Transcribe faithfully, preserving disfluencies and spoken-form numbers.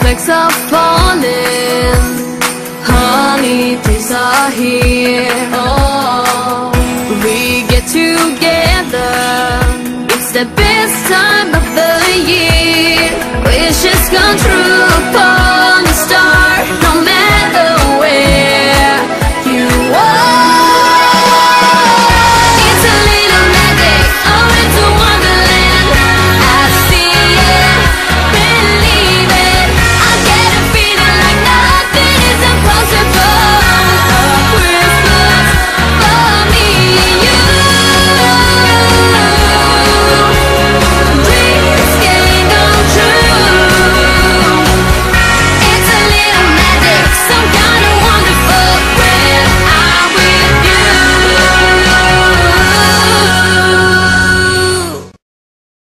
snowflakes are falling, holidays are here. Oh, we get together, it's the best time of the year. Wishes come true for